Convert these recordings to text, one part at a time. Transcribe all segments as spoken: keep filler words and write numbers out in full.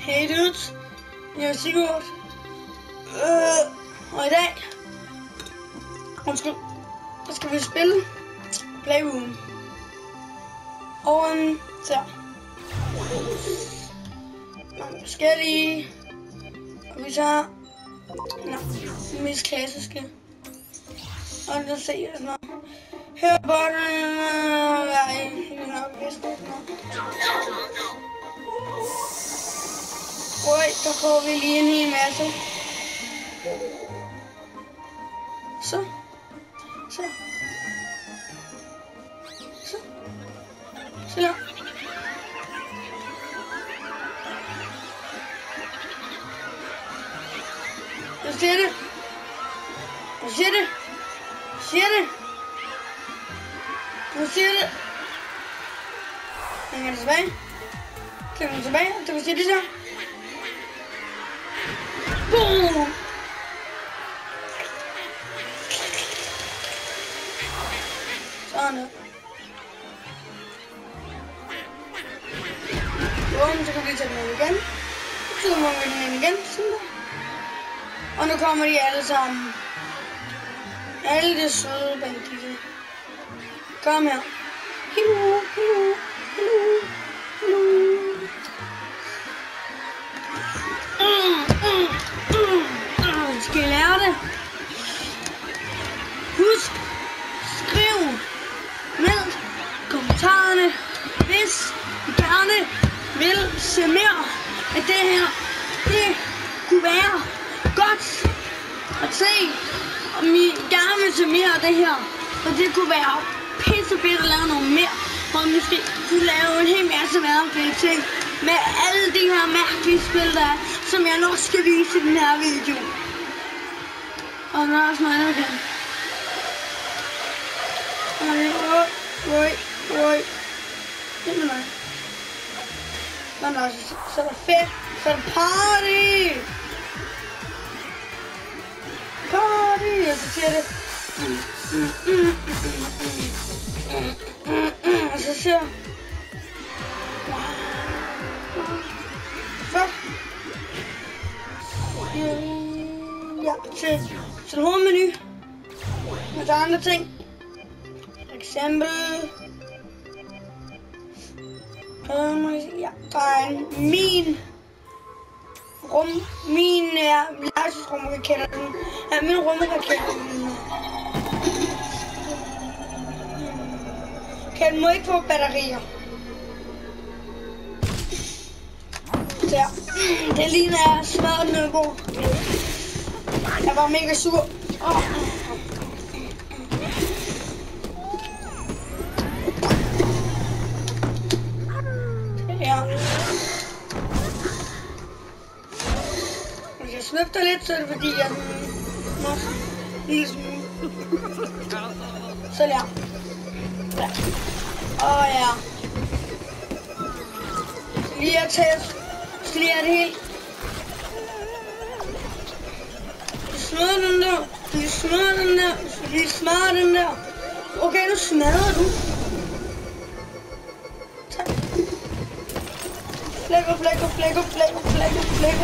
Hey dudes, jeg er Sigurd, øh, og i dag, undskyld, der skal vi spille Playroom. Og um, så mange forskellige, og vi tager no, det mest klassiske, og der ser jeg sådan noget. Hør botten, jeg er nok vidst det. Oj, der får vi lige en hel masse. Så. Så. Så. Så der. Jeg ser det. Jeg ser det. Jeg ser det. Jeg ser det. Jeg kan tilbage. Jeg kan tilbage. Du kan se det så. Boom! Sådan der. Boom, så kan vi tage den ud igen. Så må vi den ind igen, sådan der. Og nu kommer de alle sammen. Alle de søde banditter. Kom her. Hello, hello, hello, hello. Skal I lære det? Husk, skriv ned i kommentarerne, hvis I gerne vil se mere af det her. Det kunne være godt at se, om I gerne vil se mere af det her. Og det kunne være pisse fedt at lave noget mere, hvor vi måske kunne lave en hel masse mærkelige ting med alle de her mærkelige spil, der er, som jeg nok skal vise i den her video. Og der er også noget andet igen. Oj, oj, oj. Det er mig. Men også, så er der fedt. Så er der party. Party. Og så siger det. Og så siger fuck. Ja, til, til en hovedmenu. Og der er andre ting. For eksempel. Øh, ja, der er en min rum. Min er legetøjsrum, jeg kender den. Ja, min rum, jeg kender den. Okay, den må ikke få batterier. Der. Det ligner jeg smadret den øbo. Jeg var mega sur. Oh. Ja. Hvis jeg snøfter lidt, så er det fordi, jeg er en lille smule. Så der. Ja. Åh oh, ja. Lige at tæt. Lige er det helt. Smadrer den der. Vi smadrer den der. Vi smadrer den der. Okay, nu smadrer du. Tak. Flækker, flækker, flækker, flækker, flækker, flækker.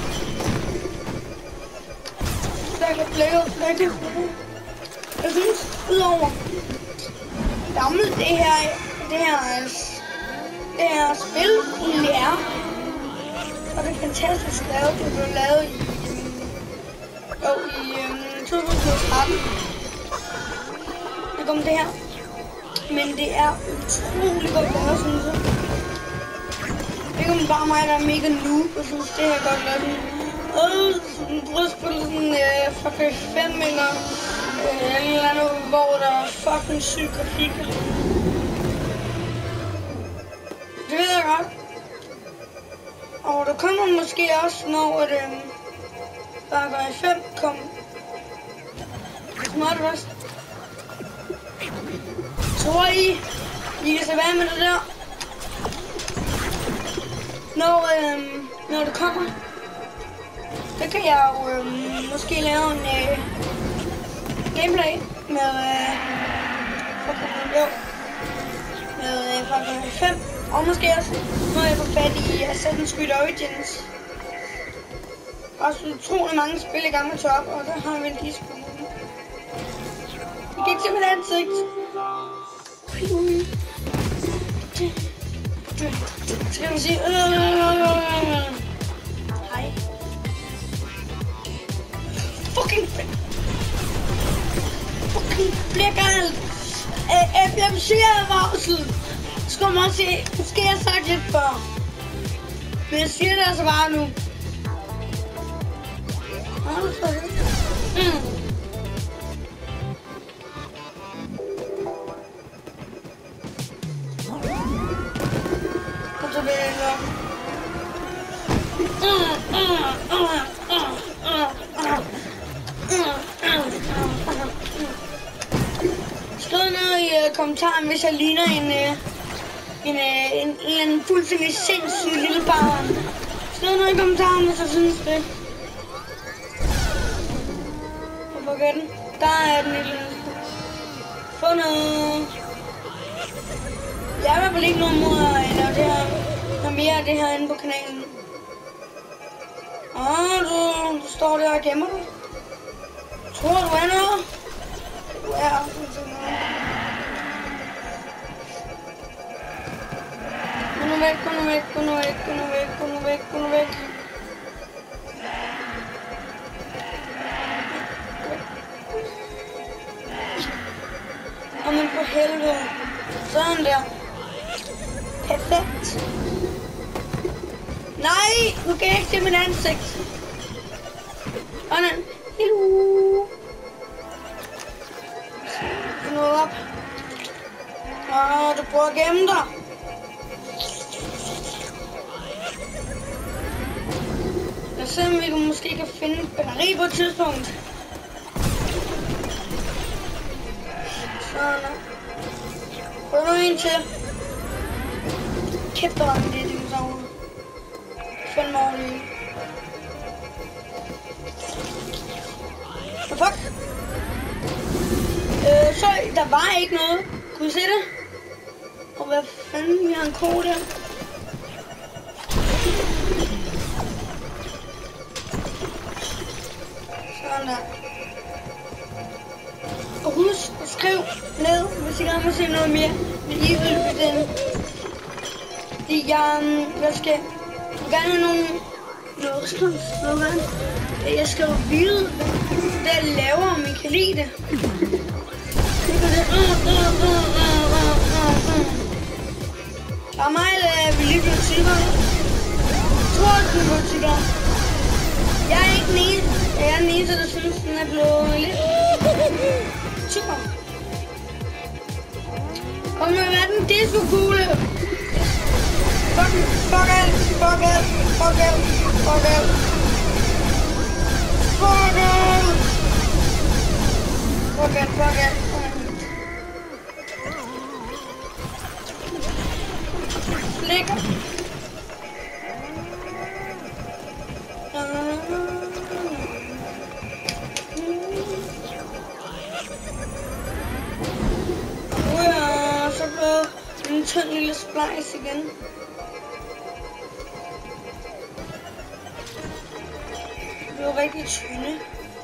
Flækker, flækker, flækker. Jeg synes, udover gammel det her, det her, det her spil egentlig er. Og det er fantastisk lavet. Det blev lavet i Jo, i øhm, to tusind og tretten. Der kom det her. Men det er utrolig godt lavet, synes jeg. Det er bare mig, der er mega noob, og synes, det her godt lavet. Åh, prøv at spille sådan øh, fra P fem eller øh, en eller andet, hvor der er fucking syg grafik. Det ved jeg godt. Og der kommer måske også, når det øh, bare går i fem, kom Smart Rust. Tror I, I kan se hvad med det der? Når, øhm, når det kommer, så kan jeg jo øhm, måske lave en øh, gameplay med, øh, fucking, jo, med øh, Far Cry fem. Og måske også, når jeg får fat i Assassin's Creed Origins. Også utrolig mange spil i gang med top, og der har vi en disco. Vi kan ikke se mit ansigt. Så kan vi sige... Hej. Fucking... Fucking bliver galt. Epilepseret varsel. Så skal man også se... Måske jeg har sagt lidt før. Men jeg siger det altså bare nu. Mm. Og så vil jeg nok. Skriv ned i uh, kommentaren, hvis jeg ligner en, uh, en, uh, en, en eller anden fuldstændig sindssyg lille barn. Skriv ned i kommentaren, hvis jeg synes det. Hvor den? Der er den et eller andet. Fundet. Jeg har i hvert fald ikke nogen mod at lave det her. Der er mere af det her inde på kanalen. Åh, du, du står der og gemmer dig. Tror du er noget? Du er altså noget. Gå nu væk, gå nu væk, gå nu væk, gå nu væk, gå nu væk, gå nu væk. Jamen for helvede. Sådan der. Perfekt. Nej, nu kan jeg ikke se mit ansigt. Sådan. Hello. Nu op. Åh, du prøver at gemme dig. Lad os se, om vi måske kan finde et batteri på et tidspunkt. Sådan. Prøv nu en til. Kæft, der var en lille dinosaurer. Fem år lige. Hvad fuck? Øh, så der var ikke noget. Kunne I se det? Og hvad fanden, vi har en ko der. Sådan der. Og husk at skrive ned, hvis I gerne vil se noget mere med Evil Within. Fordi jeg, jeg skal gerne have nogle noget, jeg skal jo vide, hvad jeg laver, om I kan lide det. Der er mig, der vil lige blive tykkere. to tusind tykkere. Jeg er ikke den eneste, jeg er den eneste, der synes, den er blevet lidt tykkere. Kom med, hvad er den disco-kugle? Fuck, fuck alt, fuck alt, fuck alt, fuck alt. Fuck alt. Fuck alt, fuck alt. Lækker. Så blev en tynd lille splice igen. Det var rigtig tynde.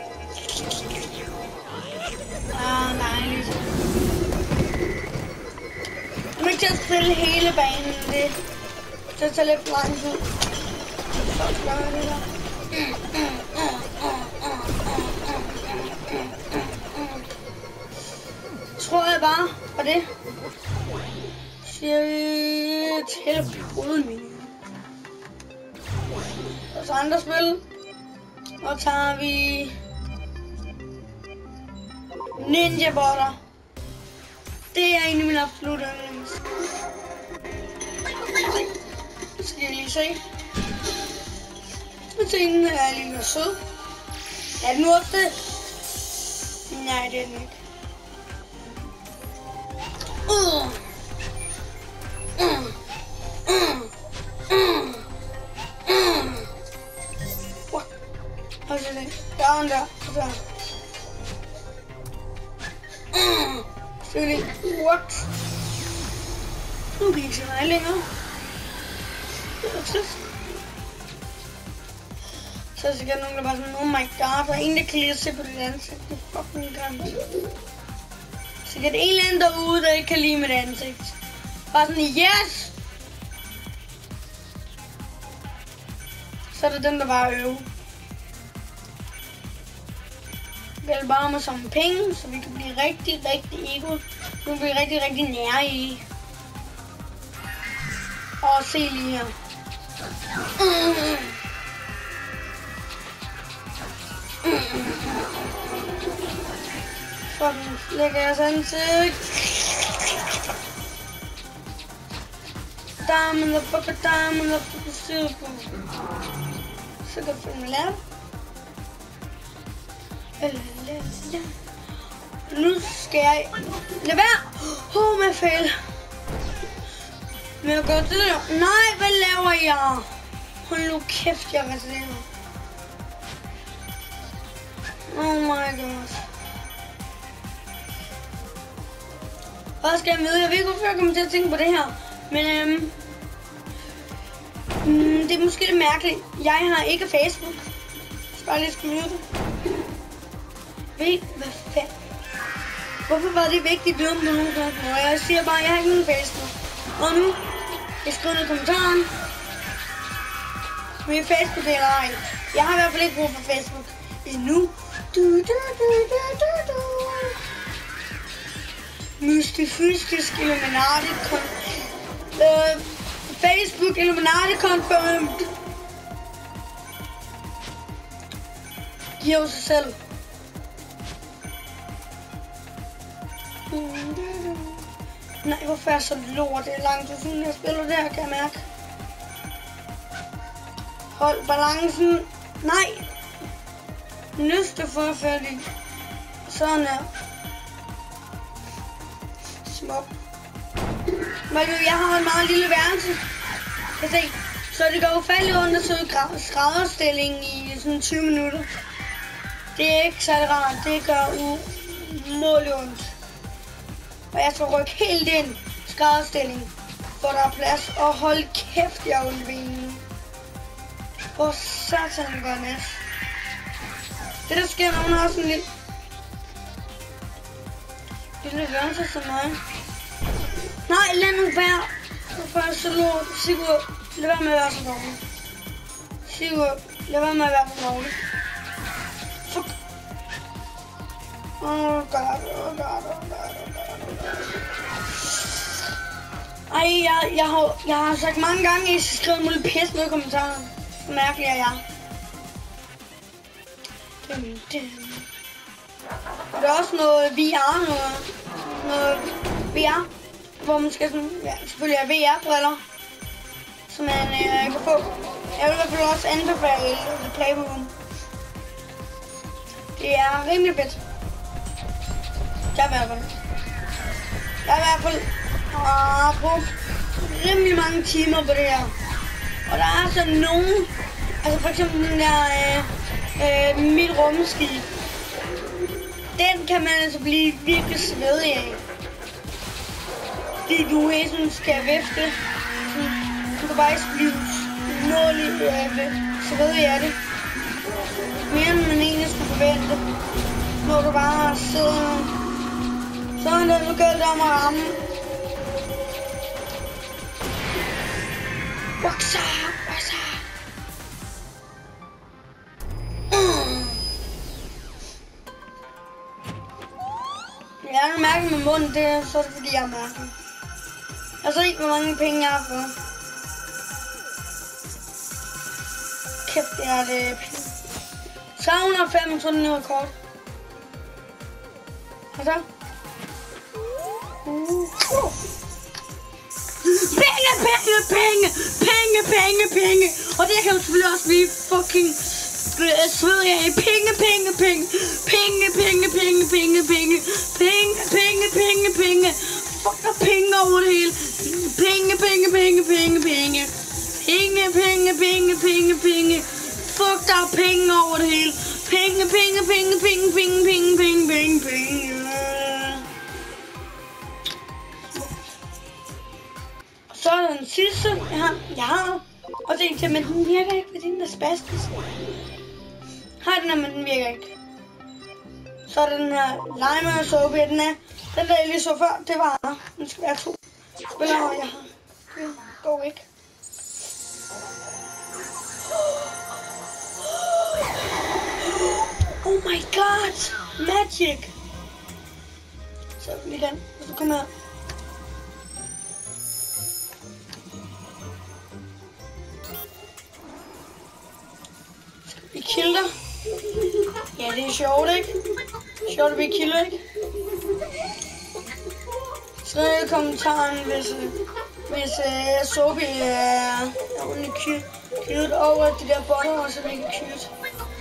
Ah, dejligt. Jeg må ikke til at spille hele banen. Det, det tager lidt lang tid. Så gør jeg det der. Tror jeg bare, og det siger vi til hovedmenuen. Og så andre spil. Og tager vi Ninja Botter. Det er en af mine absolutte yndlings. Skal jeg lige se. Og scenen er lige noget sød. Er den også det? Nej, det er den ikke. Uh. Uh. Uh. Uh. Uh. What? Hvad er det? Der er den der. Der. Uh. Selvfølgelig. What? Nu kan I ikke se mig længere. Så er der sikkert nogen, der bare sådan, oh my god, der er en, der kan lide at se på dit ansigt. Det er fucking grimt. Sikkert en eller anden derude, der ikke kan lide mit ansigt. Bare sådan, yes! Så er det den, der bare øver. Vi vil bare med som penge, så vi kan blive rigtig, rigtig ego. Nu kan vi rigtig, rigtig nære i. Og se lige her. Mm. Fucking lægger jeres ansigt. Diamond the fucker, diamond the fucker, super. Så kan vi finde lab. Nu skal jeg lade være. Åh, med fejl. Men jeg gør det der. Nej, hvad laver jeg? Hold nu kæft, jeg resonerer. Oh my god. Hvad skal jeg med? Jeg ved ikke, hvorfor jeg kommer til at tænke på det her. Men øhm, mm, det er måske lidt mærkeligt. Jeg har ikke Facebook. Jeg skal bare lige skrive det. Ved hvad fanden? Hvorfor var det vigtigt at vide, om du nogen kan? Og jeg siger bare, at jeg har ikke nogen Facebook. Og nu, jeg skriver noget i kommentaren. Min Facebook eller ej. Jeg har i hvert fald ikke brug for Facebook endnu. Du, du, du, du, du, du. Mystifystisk Illuminati kon... Øh, Facebook Illuminati confirmed. Giver sig selv. Nej, hvorfor er jeg så lort? Det er langt ud, siden jeg spiller der, kan jeg mærke. Hold balancen. Nej. Næste forfærdig. Sådan her. Smuk. Jeg har en meget lille værelse. Kan se. Så det går ufatteligt rundt og sidde i skrædderstilling i sådan tyve minutter. Det er ikke særlig rart. Det gør umådeligt ondt. Og jeg skal rykke helt ind i skrædderstilling, hvor der er plads. Og hold kæft, jeg er ondt i benene. Hvor satan går næst. Det der sker, når man har sådan lidt lille værelse som mig. Nej, lad nu være. Hvorfor er jeg så lort? Sigurd, lad være med at være så dårlig. Sigurd, lad være med at være så dårlig. Fuck. Oh god, oh god, oh god, oh god. Ej, jeg, jeg, har, jeg har sagt mange gange, at I skal skrive muligt pis ned i kommentaren. Så mærkelig er jeg. Dum, dum. Der er også noget V R, noget, noget V R, hvor man skal sådan, ja, selvfølgelig have V R-briller, som man øh, kan få. Jeg vil i hvert fald også anbefale The Playroom. Det er rimelig fedt. Jeg er i hvert fald. Jeg har i hvert fald øh, brugt rimelig mange timer på det her. Og der er sådan nogen, altså for eksempel den der øh, øh, mit rumskib. Den kan man altså blive virkelig svedig af. Fordi du hele tiden skal vifte. Du kan bare ikke blive nådeligt øh, svedig af det. Mere end man egentlig skulle forvente. Når du bare sidder sådan der, nu gælder det om at ramme. What's up? What's up? Mm. Jeg har mærket med munden, det er så er det fordi jeg har mærket. Jeg så ikke, hvor mange penge jeg har fået. Kæft, det er det penge. tre hundrede og fem, sådan en rekord. Og så? Uh. Penge, penge, penge, penge, penge, penge. Og det kan jo selvfølgelig også blive fucking svedig af. Penge, penge, penge, penge, penge, penge, penge, penge, penge, penge, penge, penge. Fuck, der er penge over det hele. Penge, penge, penge, penge, penge. Penge, penge, penge, penge, penge. Fuck, der er penge over det hele. Penge, penge, penge, penge, penge, penge, penge, penge, penge. Så er den sidste, jeg har, jeg har Og så tænkte jeg, men den virker ikke, fordi den er spastisk. Har den her, men den virker ikke. Så er den her Lime og Soapy, den er. Den der jeg lige så før, det var her. Den skal være to spillere, og jeg har. Det går ikke. Oh my god! Magic! Så lige den, hvis du kommer her. Vi kilder. Ja, det er sjovt, ikke? Sjovt at blive kilder, ikke? Skriv i kommentaren, hvis, hvis uh, Soapy er uh, ordentligt cute over de der botter, og så er det ikke cute.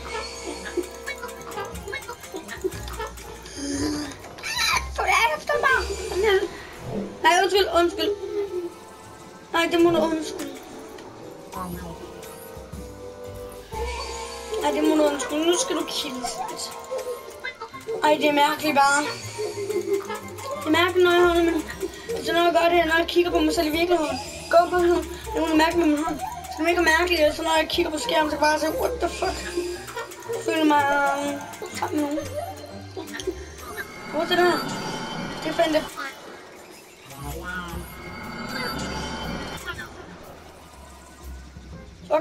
Så det er efter mig! Nej, undskyld, undskyld. Nej, det må du undskylde. Nej, det må du undskylde. Nu skal du kildes lidt. Ej, det er mærkeligt bare. Det er mærkeligt, når jeg holder med. Så når jeg gør det, når jeg kigger på mig selv i virkeligheden. Gå på sådan. Det må du mærke med min hånd. Så det er mega mærkeligt, så når jeg kigger på skærmen, så bare så what the fuck. Jeg føler mig um, sammen med nogen. Hvor er det der? Det fandt jeg. Fuck.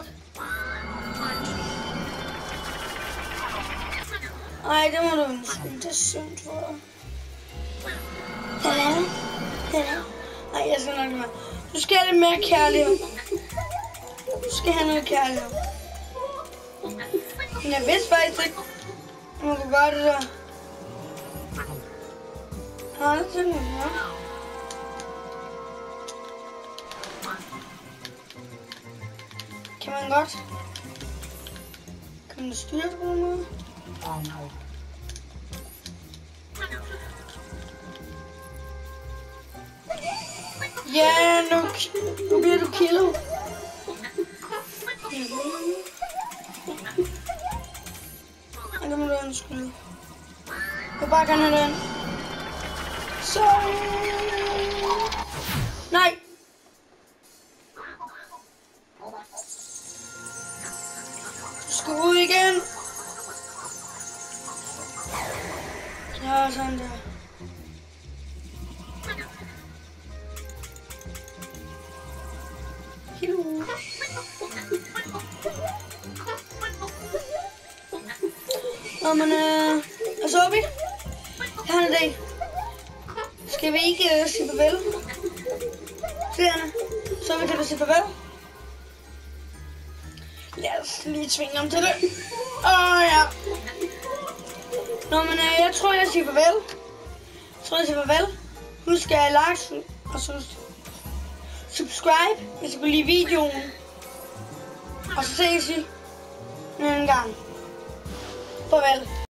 Ej, det må du undskylde. Det er synd for dig. Hallo? Hallo? Ej, jeg skal nok lade være. Du skal have lidt mere kærlighed. Du skal have noget kærlighed. Men jeg vidste faktisk ikke, at man kunne gøre det der. Nej, det tænker jeg. Kan man godt? Kan man styre det på nogen måde? Ja, nu, nu bliver du killet. Ja, det må du undskylde. Jeg vil bare gerne have den. Så... Nej! Du skal ud igen. Ja, sådan der. Hello. Nå, men øh... Og så er vi. Jeg har en idé. Skal vi ikke øh, sige farvel? Seerne. Så vi kan du sige farvel. Lad os lige tvinge ham til det. Åh oh, ja. Nå, men øh, jeg tror, jeg siger farvel. Jeg tror, jeg siger farvel. Husk at like og så subscribe, hvis I kunne lide videoen. Og så ses vi en anden gang. Farvel.